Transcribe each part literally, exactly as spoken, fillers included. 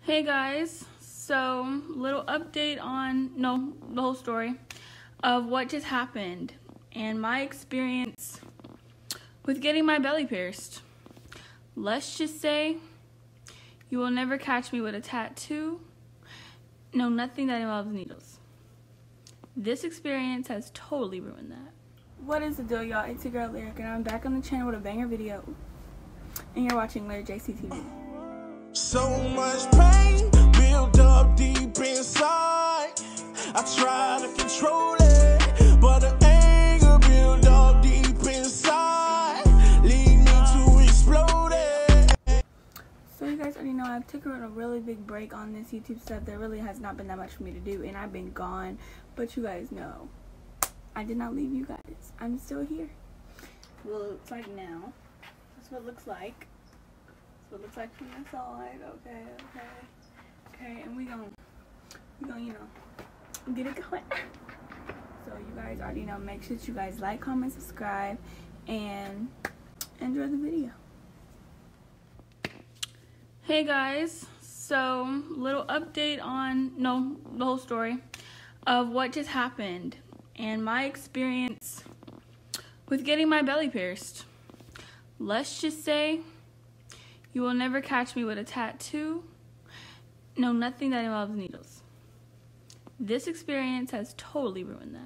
Hey guys, so little update on, no, the whole story of what just happened and my experience with getting my belly pierced. Let's just say you will never catch me with a tattoo, no, nothing that involves needles. This experience has totally ruined that. What is the deal, y'all? It's your girl Lyric and I'm back on the channel with a banger video and you're watching Lyric J C T V. So much pain built up deep inside. I try to control it, but the anger built up deep inside lead me to explode it. So you guys already know I've taken a really big break on this YouTube stuff. There really has not been that much for me to do and I've been gone. But you guys know I did not leave you guys. I'm still here. Well, it looks like now. That's what it looks like. What it looks like from the side. Okay, okay, okay, and we gonna, we gonna, you know, get it going. So you guys already know. Make sure that you guys like, comment, subscribe, and enjoy the video. Hey guys, so little update on, no, the whole story of what just happened and my experience with getting my belly pierced. Let's just say you will never catch me with a tattoo, no, nothing that involves needles. This experience has totally ruined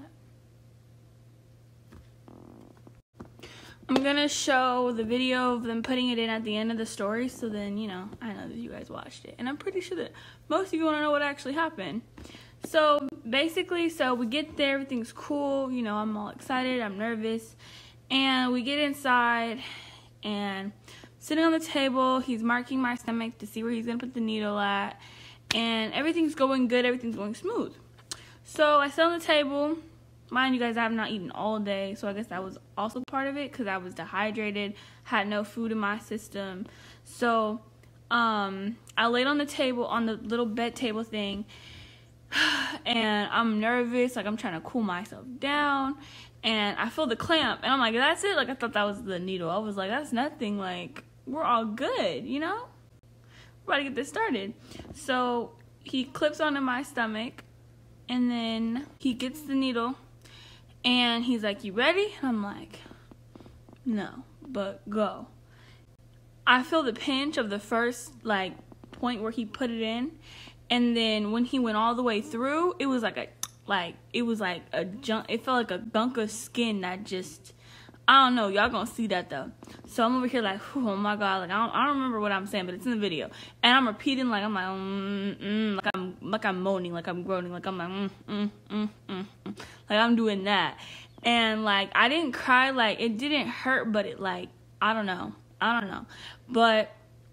that. I'm gonna show the video of them putting it in at the end of the story, so then, you know, I know that you guys watched it. And I'm pretty sure that most of you wanna know what actually happened. So, basically, so we get there, everything's cool, you know, I'm all excited, I'm nervous. And we get inside, and sitting on the table, he's marking my stomach to see where he's gonna put the needle at, and everything's going good, everything's going smooth. So I sit on the table. Mind you guys, I have not eaten all day, so I guess that was also part of it because I was dehydrated, had no food in my system. So um, I laid on the table, on the little bed table thing, and I'm nervous, like I'm trying to cool myself down, and I feel the clamp, and I'm like, that's it? Like, I thought that was the needle. I was like, that's nothing, like, we're all good, you know? We're about to get this started. So he clips onto my stomach, and then he gets the needle, and he's like, you ready? And I'm like, no, but go. I feel the pinch of the first, like, point where he put it in, and then when he went all the way through, it was like a, like, it was like a junk, it felt like a gunk of skin that just, I don't know, y'all gonna see that though. So I'm over here like, oh my god, like I don't, I don't remember what I'm saying, but it's in the video, and I'm repeating like I'm like, mm, mm, like I'm, like I'm moaning, like I'm groaning, like I'm like, mm, mm, mm, mm, mm, like I'm doing that, and like I didn't cry, like it didn't hurt, but it like, I don't know, I don't know, but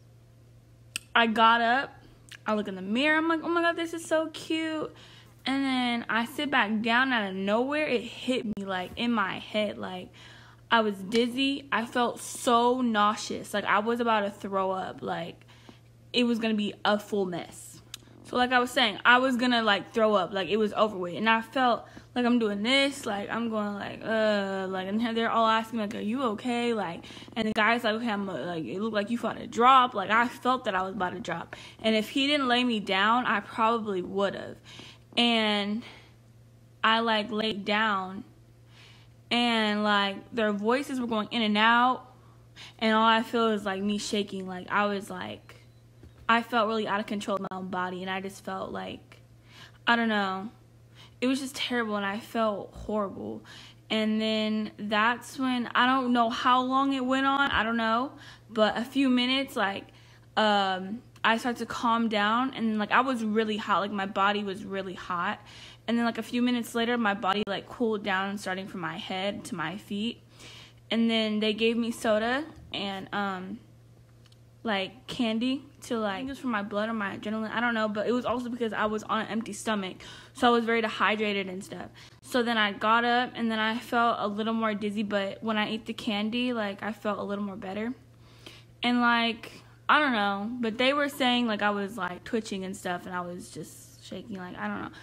I got up, I look in the mirror, I'm like, oh my god, this is so cute. And then I sit back down, out of nowhere, it hit me, like, in my head. Like, I was dizzy. I felt so nauseous. Like, I was about to throw up. Like, it was going to be a full mess. So, like I was saying, I was going to, like, throw up. Like, it was over with. And I felt like I'm doing this. Like, I'm going, like, uh, like, and they're all asking, like, are you okay? Like, and the guy's like, okay, I'm, like, it looked like you fought a drop. Like, I felt that I was about to drop. And if he didn't lay me down, I probably would have. And I, like, laid down, and, like, their voices were going in and out, and all I feel is, like, me shaking. Like, I was, like, I felt really out of control of my own body, and I just felt, like, I don't know. It was just terrible, and I felt horrible. And then that's when, I don't know how long it went on, I don't know, but a few minutes, like, um... I started to calm down, and like I was really hot, like my body was really hot, and then like a few minutes later my body like cooled down, starting from my head to my feet. And then they gave me soda and um like candy to like, I think it was for my blood or my adrenaline, I don't know, but it was also because I was on an empty stomach, so I was very dehydrated and stuff. So then I got up, and then I felt a little more dizzy, but when I ate the candy, like I felt a little more better. And like, I don't know, but they were saying, like, I was, like, twitching and stuff, and I was just shaking, like, I don't know.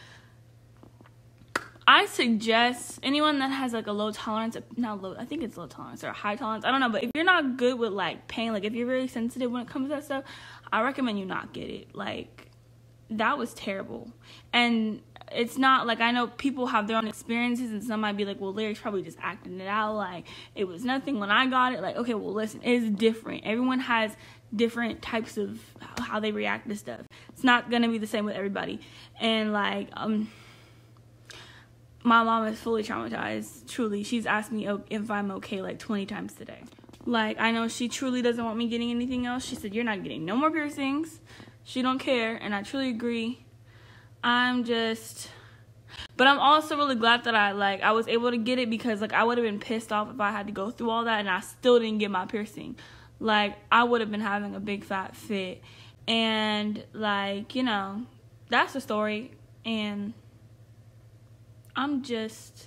I suggest anyone that has, like, a low tolerance, not low, I think it's low tolerance, or a high tolerance, I don't know, but if you're not good with, like, pain, like, if you're very sensitive when it comes to that stuff, I recommend you not get it. Like, that was terrible. And it's not like, I know people have their own experiences, and some might be like, well, Larry's probably just acting it out, like it was nothing when I got it. Like, okay, well, listen, it's different. Everyone has different types of how they react to stuff. It's not gonna be the same with everybody. And like, um my mom is fully traumatized. Truly, she's asked me if I'm okay like twenty times today. Like, I know she truly doesn't want me getting anything else. She said, you're not getting no more piercings. She don't care, and I truly agree. I'm just, but I'm also really glad that I, like, I was able to get it, because, like, I would have been pissed off if I had to go through all that and I still didn't get my piercing. Like, I would have been having a big fat fit. And, like, you know, that's the story. And I'm just,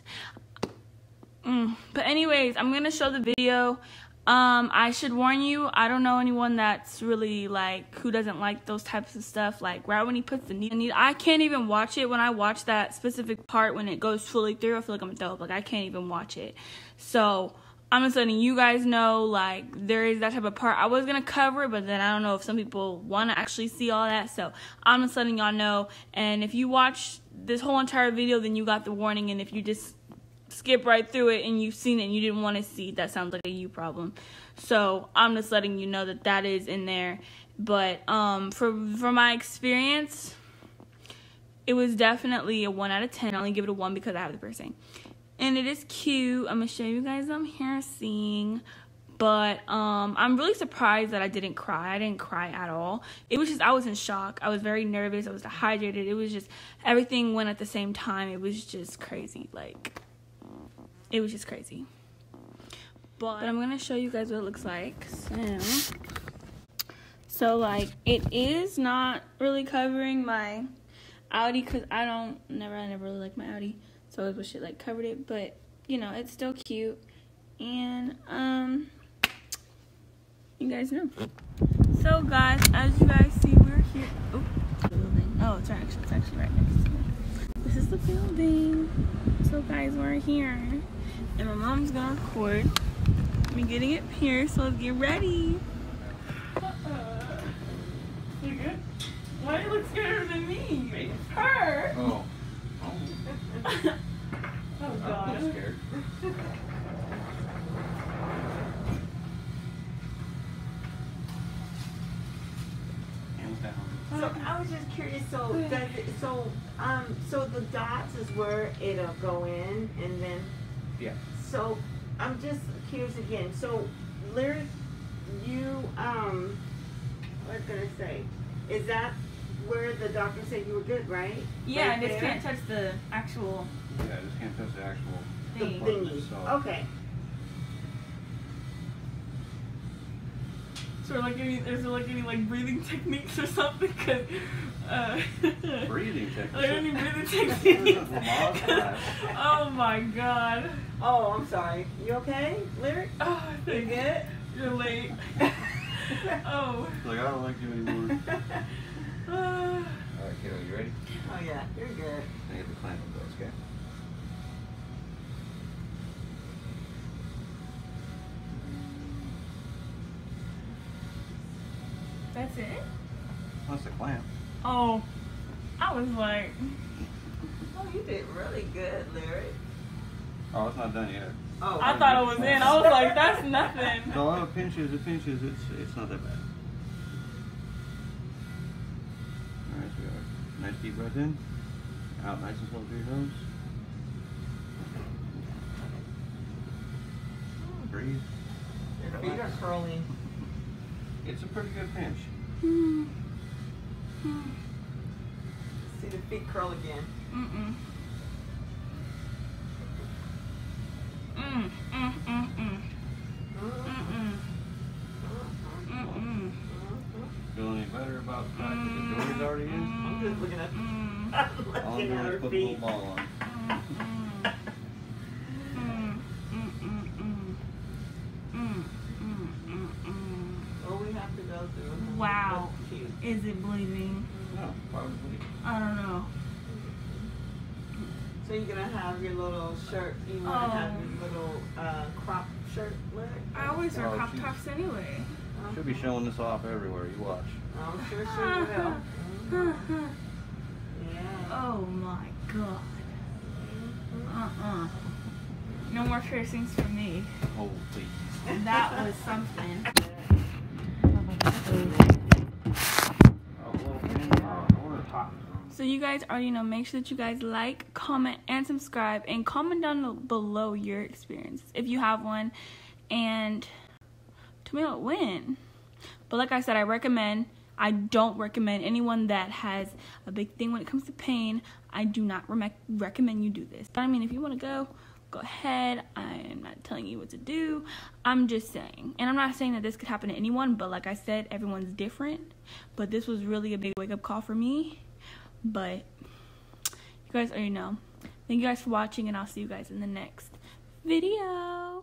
mm. But anyways, I'm going to show the video. Um, I should warn you, I don't know anyone that's really, like, who doesn't like those types of stuff. Like, right when he puts the needle, I can't even watch it. When I watch that specific part, when it goes fully through, I feel like I'm a dope. Like, I can't even watch it. So, I'm just letting you guys know, like, there is that type of part. I was going to cover it, but then I don't know if some people want to actually see all that. So, I'm just letting y'all know. And if you watch this whole entire video, then you got the warning. And if you just skip right through it and you've seen it and you didn't want to see, that sounds like a you problem. So I'm just letting you know that that is in there. But um for for my experience, it was definitely a one out of ten. I only give it a one because I have the piercing, and it is cute. I'm gonna show you guys some piercing. But um I'm really surprised that I didn't cry. I didn't cry at all. It was just, I was in shock. I was very nervous. I was dehydrated. It was just, everything went at the same time. It was just crazy. Like, it was just crazy. But, but I'm going to show you guys what it looks like. So, so, like, it is not really covering my Audi, because I don't, never, I never really liked my Audi. So I wish it, like, covered it. But, you know, it's still cute. And, um, you guys know. So, guys, as you guys see, we're here. Oh, building. Oh, it's actually, it's actually right next to me. This is the building. So, guys, we're here. And my mom's gonna record me getting it pierced, so let's get ready. Uh-uh. You good? Why do you look scarier than me? Me? Her! Oh. Oh. Oh, God. I'm scared. Hands down. So I was just curious, so does it, so um so the dots is where it'll go in, and then Yeah. so I'm just curious again. So Lyric, you um what was I gonna say? Is that where the doctor said you were good, right? Yeah, Right I just there? can't touch the actual Yeah, I just can't touch the actual The thing. part thingy. itself. Okay. So, like, any, is there like any like breathing techniques or something? Cause, uh, Breathing techniques. Are there any breathing techniques? Lamaze class. Oh my God. Oh, I'm sorry. You okay, Lyric? Oh, You thank good? You're late. Oh. Like, I don't like you anymore. Uh, Alright, kiddo, you ready? Oh yeah, you're good. I get the clamp of those, okay? that's it? That's the clamp. Oh. I was like, Oh, you did really good, Lyric. Oh, it's not done yet. Oh, I thought it was in. I was like, that's nothing. So it pinches, it pinches, it's it's not that bad. Alright, so we got a nice deep breath in. Out nice and slow through your nose. Breathe. your feet are curling. It's a pretty good pinch. See the feet curl again. Mm-mm. Mm, mm, mm, mm. Mm-mm. Mm-mm. Feel any better about the fact that the door is already in? I'm just looking at, Mm, I'm All I'm looking doing at is her put a little feet. ball on. mm, mm. Mm, mm, mm, mm. Mm, mm, mm, mm. What we have to go through. Wow. That's cute. Is it bleeding? No, probably. I don't know. So you're gonna have your little shirt. You wanna Oh. have your little uh, crop shirt, Lyric? I always wear Oh, crop she's- tops anyway. Should be showing this off everywhere you watch. I'm sure she will. Oh my god. Uh-uh. No more piercings for me. Oh, please. That was something. So you guys already know, make sure that you guys like, comment, and subscribe, and comment down below your experience if you have one, and tell me what win. But like I said, I recommend, I don't recommend anyone that has a big thing when it comes to pain. I do not re- recommend you do this. But I mean, if you want to go, go ahead. I'm not telling you what to do. I'm just saying. And I'm not saying that this could happen to anyone, but like I said, everyone's different. But this was really a big wake-up call for me. But you guys already know. Thank you guys for watching, and I'll see you guys in the next video.